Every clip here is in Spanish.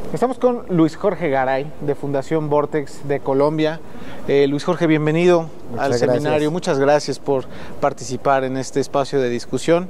Estamos con Luis Jorge Garay, de Fundación Vortex de Colombia. Luis Jorge, bienvenido al seminario. Muchas gracias por participar en este espacio de discusión.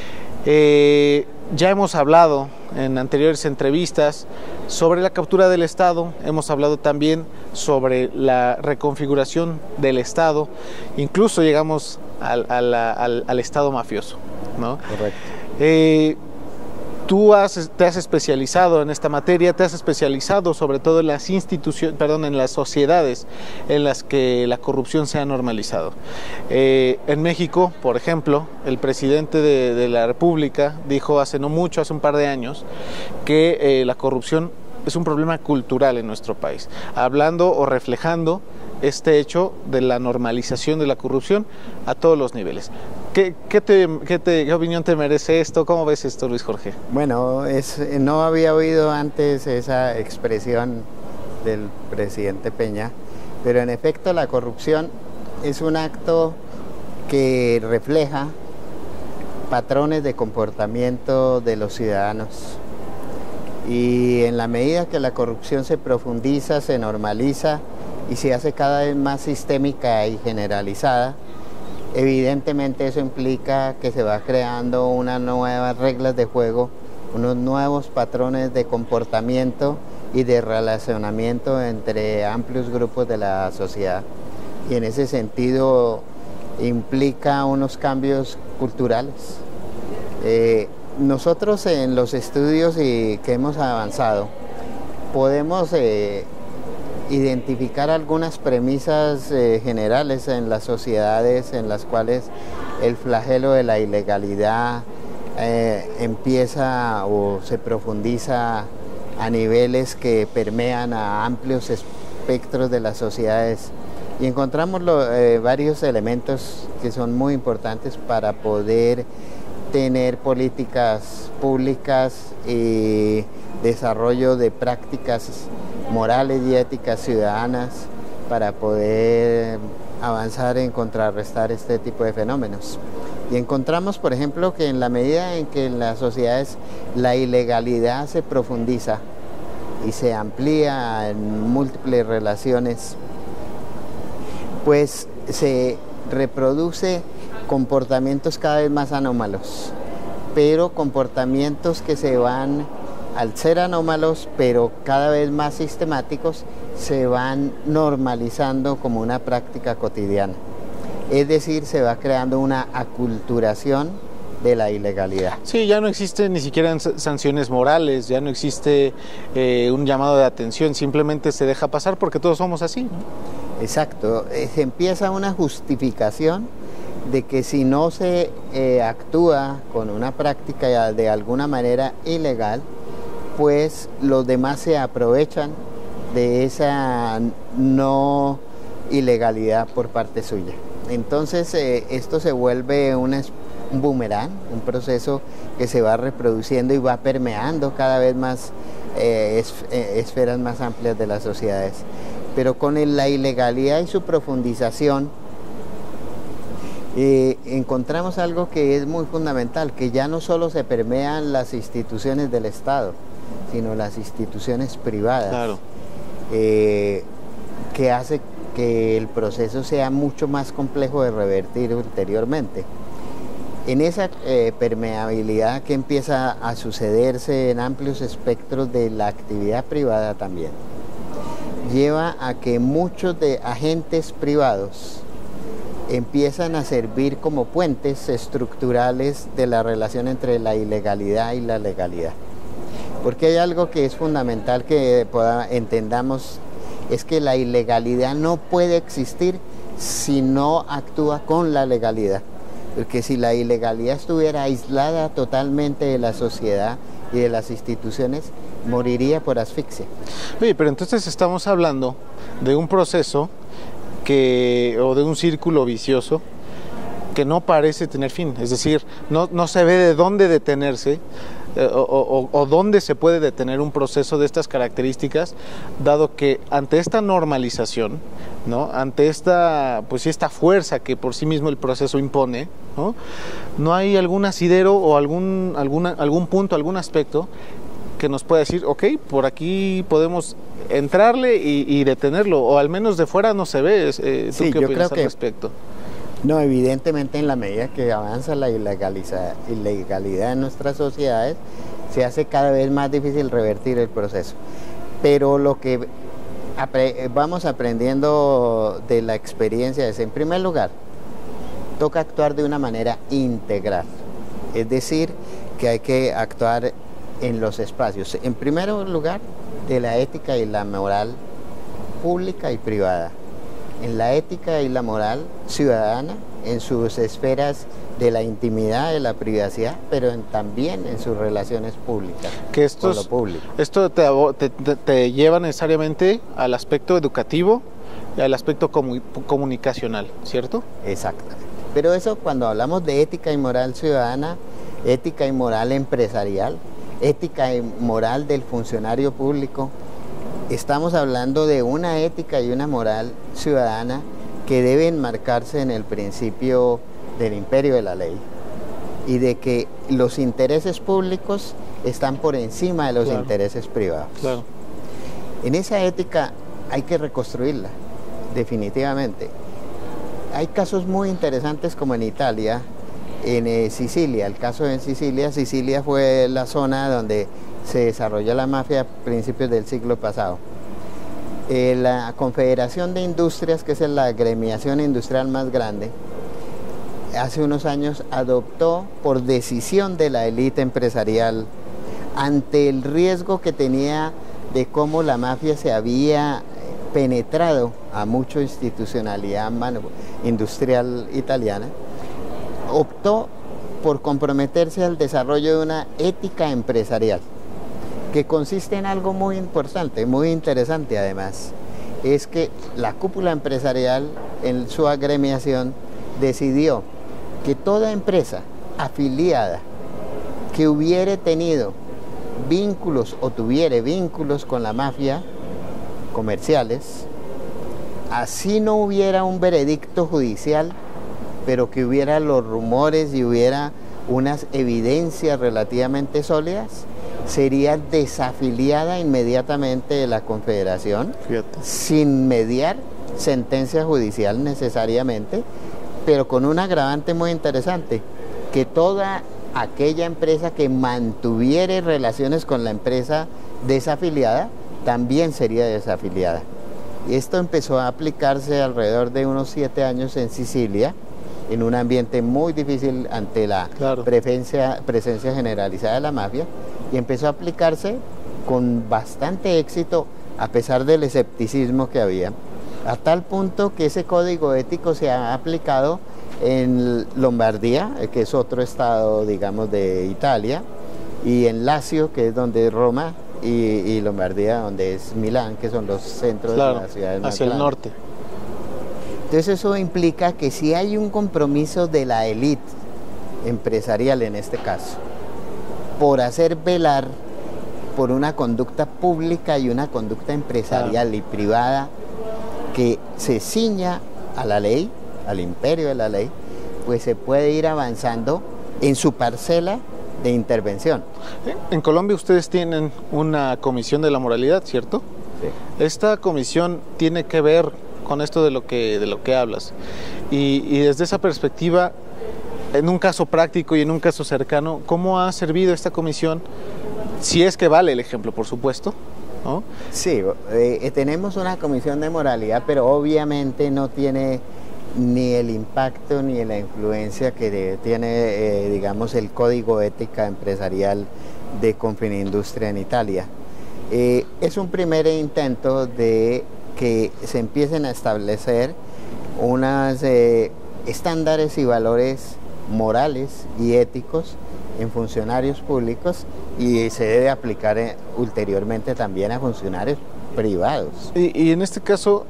Ya hemos hablado en anteriores entrevistas sobre la captura del Estado, hemos hablado también sobre la reconfiguración del Estado, incluso llegamos al Estado mafioso, ¿no? Correcto. Tú te has especializado en esta materia, te has especializado sobre todo en las en las sociedades en las que la corrupción se ha normalizado. En México, por ejemplo, el presidente de la República dijo hace no mucho, hace un par de años, que la corrupción es un problema cultural en nuestro país, hablando o reflejando este hecho de la normalización de la corrupción a todos los niveles. ¿Qué opinión te merece esto? ¿Cómo ves esto, Luis Jorge? Bueno, no había oído antes esa expresión del presidente Peña, pero en efecto la corrupción es un acto que refleja patrones de comportamiento de los ciudadanos. Y en la medida que la corrupción se profundiza, se normaliza y se hace cada vez más sistémica y generalizada, evidentemente eso implica que se va creando unas nuevas reglas de juego, unos nuevos patrones de comportamiento y de relacionamiento entre amplios grupos de la sociedad. Y en ese sentido implica unos cambios culturales. Nosotros en los estudios que hemos avanzado podemos identificar algunas premisas generales en las sociedades en las cuales el flagelo de la ilegalidad empieza o se profundiza a niveles que permean a amplios espectros de las sociedades. Y encontramos varios elementos que son muy importantes para poder tener políticas públicas y desarrollo de prácticas morales y éticas ciudadanas para poder avanzar en contrarrestar este tipo de fenómenos. Y encontramos, por ejemplo, que en la medida en que en las sociedades la ilegalidad se profundiza y se amplía en múltiples relaciones, pues se reproduce comportamientos cada vez más anómalos, pero comportamientos que se van, al ser anómalos, pero cada vez más sistemáticos, se van normalizando como una práctica cotidiana. Es decir, se va creando una aculturación de la ilegalidad. Sí, ya no existe ni siquiera sanciones morales, ya no existe un llamado de atención, simplemente se deja pasar porque todos somos así, ¿no? Exacto, se empieza una justificación de que si no se actúa con una práctica de alguna manera ilegal, pues los demás se aprovechan de esa no ilegalidad por parte suya. Entonces esto se vuelve un boomerang, un proceso que se va reproduciendo y va permeando cada vez más esferas más amplias de las sociedades. Pero con la ilegalidad y su profundización encontramos algo que es muy fundamental, que ya no solo se permean las instituciones del Estado, sino las instituciones privadas, claro, que hace que el proceso sea mucho más complejo de revertir ulteriormente. En esa permeabilidad que empieza a sucederse en amplios espectros de la actividad privada también, lleva a que muchos de agentes privados empiezan a servir como puentes estructurales de la relación entre la ilegalidad y la legalidad. Porque hay algo que es fundamental que entendamos, es que la ilegalidad no puede existir si no actúa con la legalidad. Porque si la ilegalidad estuviera aislada totalmente de la sociedad y de las instituciones, moriría por asfixia. Oye, pero entonces estamos hablando de un proceso o de un círculo vicioso que no parece tener fin, es decir, no se ve de dónde detenerse o dónde se puede detener un proceso de estas características, dado que ante esta normalización, ¿no?, ante esta fuerza que por sí mismo el proceso impone, ¿no hay algún asidero o algún punto, algún aspecto que nos pueda decir, ok, por aquí podemos entrarle y detenerlo, o al menos de fuera no se ve. ¿Tú Sí, qué yo opinas creo al respecto? No, evidentemente en la medida que avanza la ilegalidad en nuestras sociedades, se hace cada vez más difícil revertir el proceso. Pero lo que vamos aprendiendo de la experiencia es, en primer lugar, toca actuar de una manera integral. Es decir, que hay que actuar en los espacios. En primer lugar, de la ética y la moral pública y privada. En la ética y la moral ciudadana, en sus esferas de la intimidad, de la privacidad, pero también en sus relaciones públicas con lo público. Esto te lleva necesariamente al aspecto educativo y al aspecto comunicacional, ¿cierto? Exactamente. Pero eso, cuando hablamos de ética y moral ciudadana, ética y moral empresarial, ética y moral del funcionario público, estamos hablando de una ética y una moral ciudadana que deben marcarse en el principio del imperio de la ley y de que los intereses públicos están por encima de los intereses privados. Claro. En esa ética hay que reconstruirla, definitivamente. Hay casos muy interesantes como en Italia, en Sicilia. El caso en Sicilia, Sicilia fue la zona donde se desarrolló la mafia a principios del siglo pasado. La Confederación de Industrias, que es la agremiación industrial más grande, hace unos años adoptó por decisión de la élite empresarial, ante el riesgo que tenía de cómo la mafia se había penetrado a mucha institucionalidad industrial italiana, optó por comprometerse al desarrollo de una ética empresarial, que consiste en algo muy importante, muy interesante además, es que la cúpula empresarial en su agremiación decidió que toda empresa afiliada que hubiere tenido vínculos o tuviere vínculos con la mafia comerciales, así no hubiera un veredicto judicial, pero que hubiera los rumores y hubiera unas evidencias relativamente sólidas, sería desafiliada inmediatamente de la Confederación, sin mediar sentencia judicial necesariamente, pero con un agravante muy interesante, que toda aquella empresa que mantuviere relaciones con la empresa desafiliada también sería desafiliada. Esto empezó a aplicarse alrededor de unos 7 años en Sicilia, en un ambiente muy difícil ante la presencia generalizada de la mafia, y empezó a aplicarse con bastante éxito a pesar del escepticismo que había, a tal punto que ese código ético se ha aplicado en Lombardía, que es otro estado, digamos, de Italia, y en Lacio, que es donde es Roma, y Lombardía, donde es Milán, que son los centros de las ciudades más hacia grandes. El norte. Entonces eso implica que si hay un compromiso de la élite empresarial en este caso, por hacer velar por una conducta pública y una conducta empresarial y privada que se ciña a la ley, al imperio de la ley, pues se puede ir avanzando en su parcela de intervención. En Colombia ustedes tienen una comisión de la moralidad, ¿cierto? Sí. Esta comisión tiene que ver con esto de lo que hablas. Y desde esa perspectiva, en un caso práctico y en un caso cercano, ¿cómo ha servido esta comisión? Si es que vale el ejemplo, por supuesto, ¿no? Sí, tenemos una comisión de moralidad, pero obviamente no tiene ni el impacto ni la influencia que tiene, digamos, el Código Ética Empresarial de Confindustria en Italia. Es un primer intento de que se empiecen a establecer unos estándares y valores morales y éticos en funcionarios públicos, y se debe aplicar ulteriormente también a funcionarios privados. Y en este caso,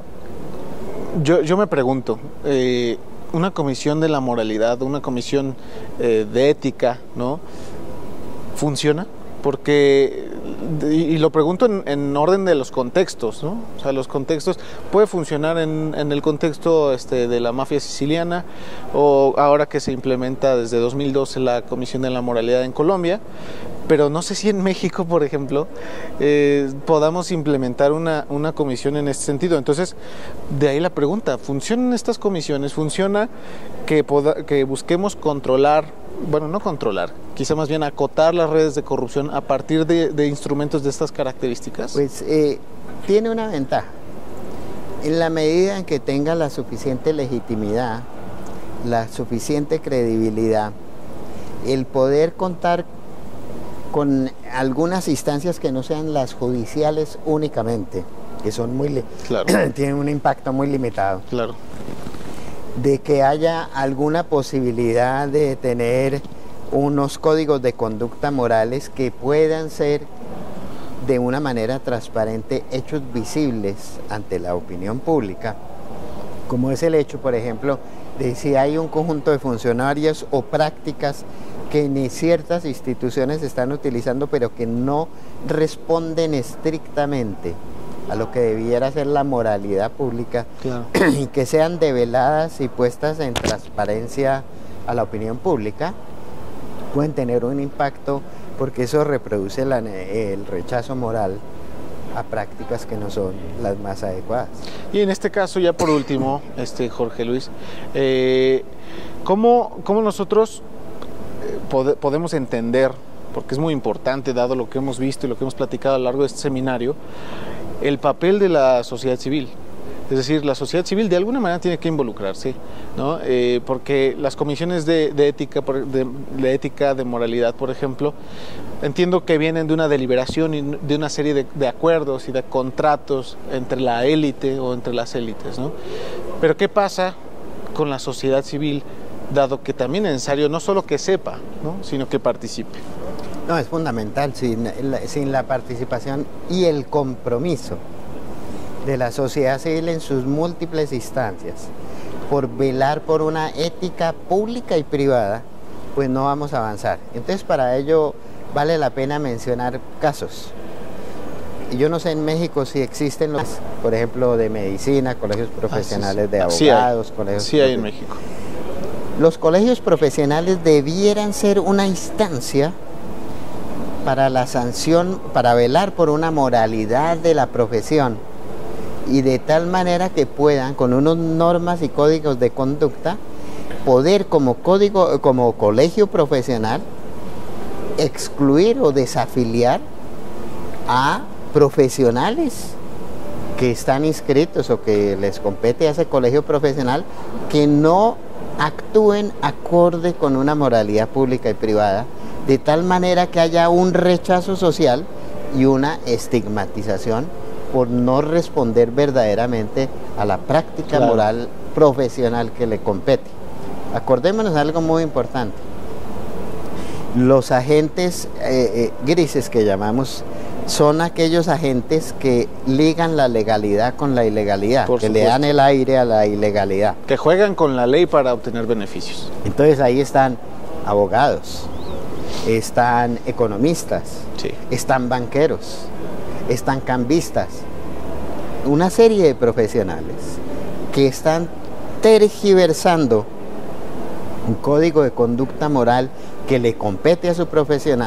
yo me pregunto, una comisión de la moralidad, una comisión de ética, ¿no? ¿Funciona? Porque, y lo pregunto en orden de los contextos, ¿no? O sea, los contextos, puede funcionar en el contexto de la mafia siciliana, o ahora que se implementa desde 2012 la Comisión de la Moralidad en Colombia, pero no sé si en México, por ejemplo, podamos implementar una comisión en este sentido. Entonces, de ahí la pregunta, ¿funcionan estas comisiones? ¿Funciona que busquemos controlar, bueno, no controlar, quizá más bien acotar las redes de corrupción a partir de instrumentos de estas características? Pues tiene una ventaja. En la medida en que tenga la suficiente legitimidad, la suficiente credibilidad, el poder contar con algunas instancias que no sean las judiciales únicamente, que son claro. tienen un impacto muy limitado. Claro. De que haya alguna posibilidad de tener unos códigos de conducta morales que puedan ser de una manera transparente hechos visibles ante la opinión pública, como es el hecho, por ejemplo, de si hay un conjunto de funcionarios o prácticas que ni ciertas instituciones están utilizando, pero que no responden estrictamente a lo que debiera ser la moralidad pública, claro. Y que sean develadas y puestas en transparencia a la opinión pública, pueden tener un impacto, porque eso reproduce el rechazo moral a prácticas que no son las más adecuadas. Y en este caso, ya por último, Jorge Luis, ¿cómo nosotros podemos entender, porque es muy importante, dado lo que hemos visto y lo que hemos platicado a lo largo de este seminario, el papel de la sociedad civil? Es decir, la sociedad civil de alguna manera tiene que involucrarse, ¿no? Porque las comisiones de ética, de moralidad, por ejemplo, entiendo que vienen de una deliberación y de una serie de acuerdos y de contratos entre la élite o entre las élites, ¿no? Pero ¿qué pasa con la sociedad civil, dado que también es necesario no solo que sepa, ¿no?, sino que participe? No, es fundamental. Sin la participación y el compromiso de la sociedad civil en sus múltiples instancias por velar por una ética pública y privada, pues no vamos a avanzar. Entonces, para ello vale la pena mencionar casos. Yo no sé en México si existen los, por ejemplo, de medicina, colegios profesionales de abogados, colegios. Sí hay en México. Los colegios profesionales debieran ser una instancia para la sanción, para velar por una moralidad de la profesión, y de tal manera que puedan, con unas normas y códigos de conducta, poder como colegio profesional excluir o desafiliar a profesionales que están inscritos o que les compete a ese colegio profesional, que no actúen acorde con una moralidad pública y privada, de tal manera que haya un rechazo social y una estigmatización por no responder verdaderamente a la práctica moral profesional que le compete. Acordémonos algo muy importante. Los agentes grises que llamamos son aquellos agentes que ligan la legalidad con la ilegalidad, que le dan el aire a la ilegalidad. Que juegan con la ley para obtener beneficios. Entonces ahí están abogados, están economistas, sí, están banqueros, están cambistas, una serie de profesionales que están tergiversando un código de conducta moral que le compete a su profesión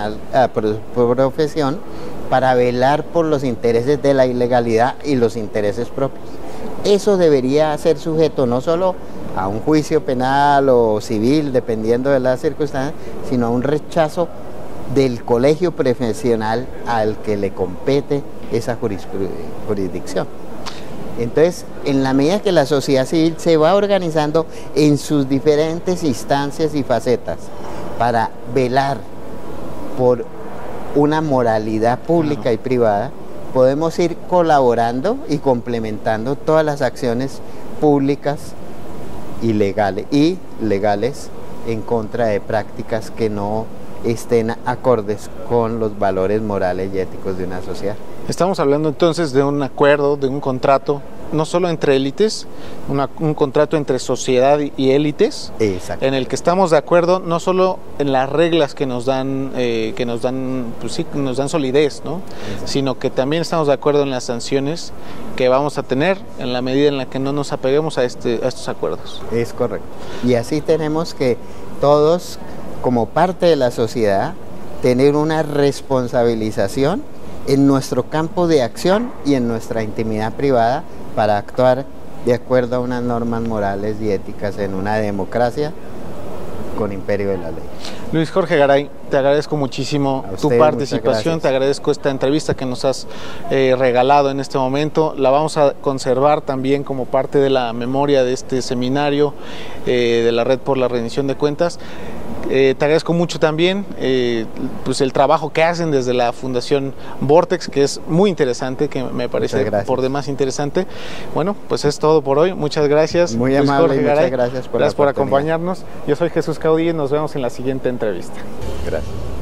para velar por los intereses de la ilegalidad y los intereses propios. Eso debería ser sujeto no solo a un juicio penal o civil, dependiendo de las circunstancias, sino a un rechazo del colegio profesional al que le compete esa jurisdicción. Entonces, en la medida que la sociedad civil se va organizando en sus diferentes instancias y facetas para velar por una moralidad pública y privada, podemos ir colaborando y complementando todas las acciones públicas y legales en contra de prácticas que no estén acordes con los valores morales y éticos de una sociedad. Estamos hablando entonces de un acuerdo, de un contrato, no solo entre élites, un contrato entre sociedad y élites, en el que estamos de acuerdo no solo en las reglas que nos dan pues sí, nos dan solidez, ¿no?, sino que también estamos de acuerdo en las sanciones que vamos a tener en la medida en la que no nos apeguemos a estos acuerdos. Es correcto. Y así tenemos que todos, como parte de la sociedad, tener una responsabilización en nuestro campo de acción y en nuestra intimidad privada para actuar de acuerdo a unas normas morales y éticas en una democracia con imperio de la ley. Luis Jorge Garay, te agradezco muchísimo tu participación, te agradezco esta entrevista que nos has regalado en este momento. La vamos a conservar también como parte de la memoria de este seminario de la Red por la Rendición de Cuentas. Te agradezco mucho también pues el trabajo que hacen desde la Fundación Vortex, que es muy interesante, que me parece por demás interesante. Bueno, pues es todo por hoy. Muchas gracias. Muy Luis amable, Jorge y Garay. muchas gracias por acompañarnos. Yo soy Jesús Caudillo y nos vemos en la siguiente entrevista. Gracias.